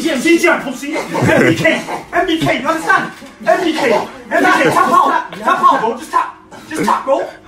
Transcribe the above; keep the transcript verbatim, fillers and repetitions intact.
G M, C G M, pussy. M B K, M B K, you understand? M B K, M B K, tap out, tap out, bro. Just tap, just tap, bro.